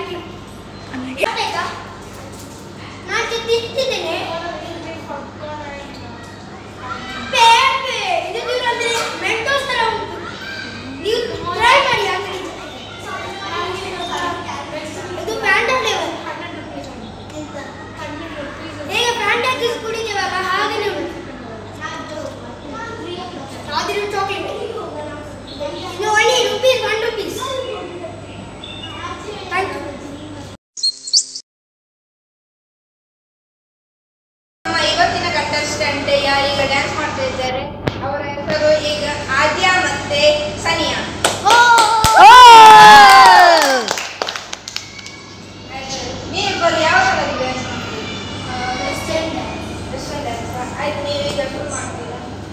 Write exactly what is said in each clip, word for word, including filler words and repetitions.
ಇವತ್ತಿನ ಕಂಟೆಸ್ಟೆಂಟ್ ಯಾರೀಗ ಡ್ಯಾನ್ಸ್ ಮಾಡ್ತಾ ಇದ್ದಾರೆ ಅವರ ಹೆಸರು ಈಗ ಆದ್ಯ ಮತ್ತೆ ಸನಿಯಾ. ನೀವಿಬ್ಬರು ಯಾವ ಕಲರ್ ಡ್ಯಾನ್ಸ್ ಮಾಡ್ತೀರಿ? Western dance. Western dance. ಆಯ್ತು, ನೀವೀಗ ಶುರು ಮಾಡ್ತೀರಾ?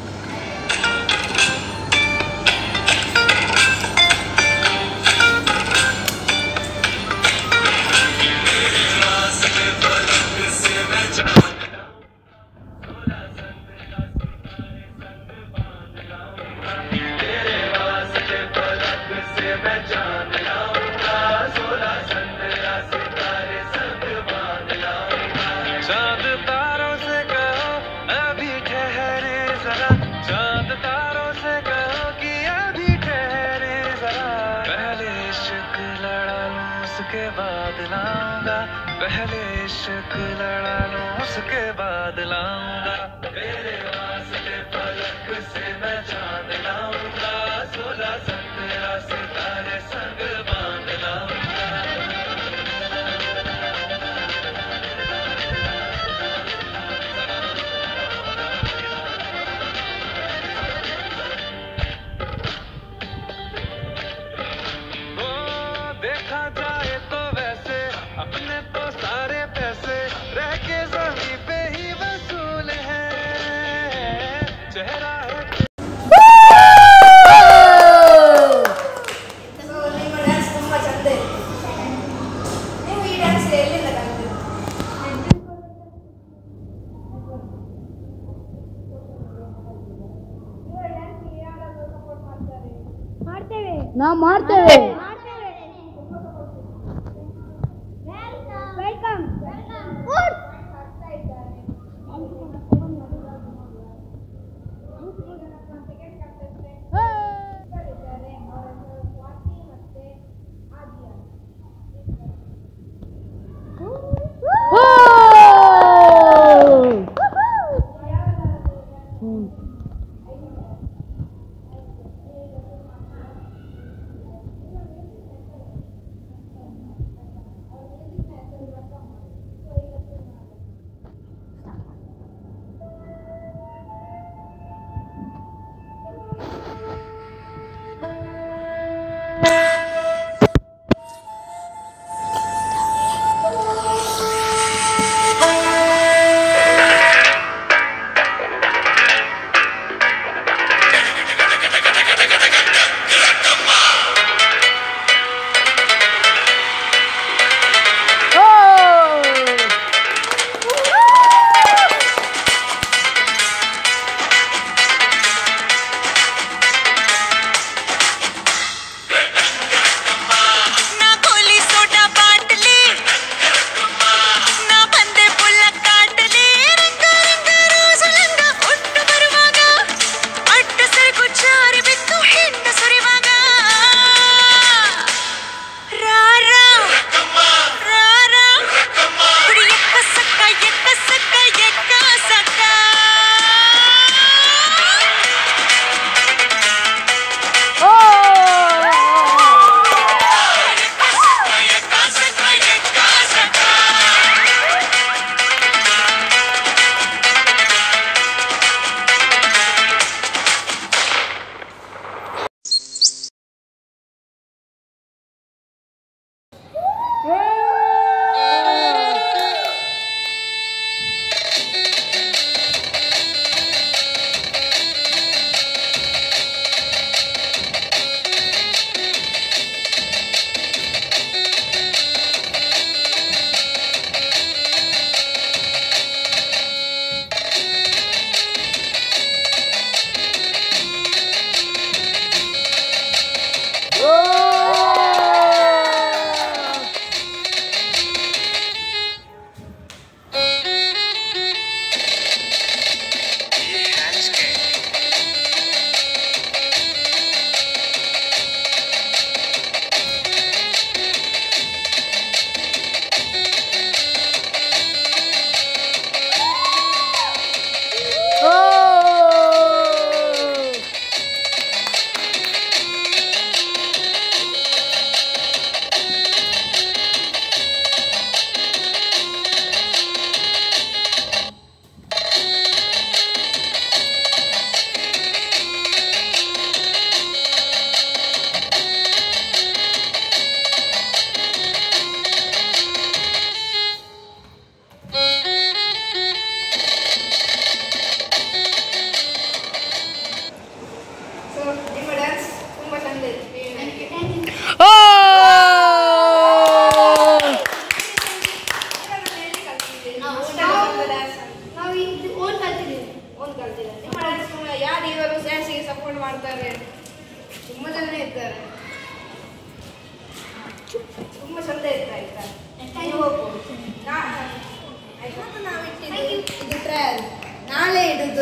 पहले इश्क लड़ा लूं उसके बाद लाऊंगा तेरे वास्ते पलक से मैं चांद लाऊंगा सोलह सत्रह सितारे संग बांध लाऊंगा. वो देखा जाए तो वैसे अपने तो सारे पैसे रह के ज़मीन पे ही वसूल है चेहरा है. ನಿಮ್ಮ ಡ್ಯಾನ್ಸ್ ತುಂಬಾ ಚಂದ ಇದೆ. ನೀವು ಈ ಡ್ಯಾನ್ಸ್ ಎಲ್ಲಿಂದ ಕಲಿತಿದ್ದು? ನೀವು ಡ್ಯಾನ್ಸ್ಗೆ ಯಾರಾದರೂ ಸಪೋರ್ಟ್ ಮಾಡ್ತಾರೆ? ಮಾಡ್ತೇವೆ. ನಾವು ಮಾಡ್ತೇವೆ. ವೆಲ್ಕಮ್. ಸ್ವಾತಿ ಮತ್ತೆ ಆದಿಯ.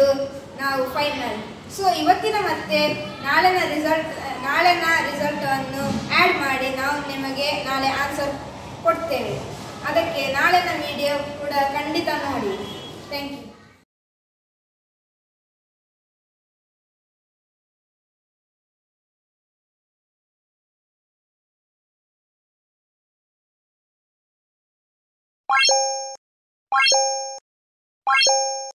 ಇದು ನಾವು ಫೈನಲ್. ಸೊ ಇವತ್ತಿನ ಮತ್ತೆ ನಾಳೆನ ರಿಸಲ್ಟ್ ನಾಳೆನ ರಿಸಲ್ಟನ್ನು ಆ್ಯಡ್ ಮಾಡಿ ನಾವು ನಿಮಗೆ ನಾಳೆ ಆನ್ಸರ್ ಕೊಡ್ತೇವೆ. ಅದಕ್ಕೆ ನಾಳೆನ ವಿಡಿಯೋ ಕೂಡ ಖಂಡಿತ ನೋಡಿ. Thank you. What?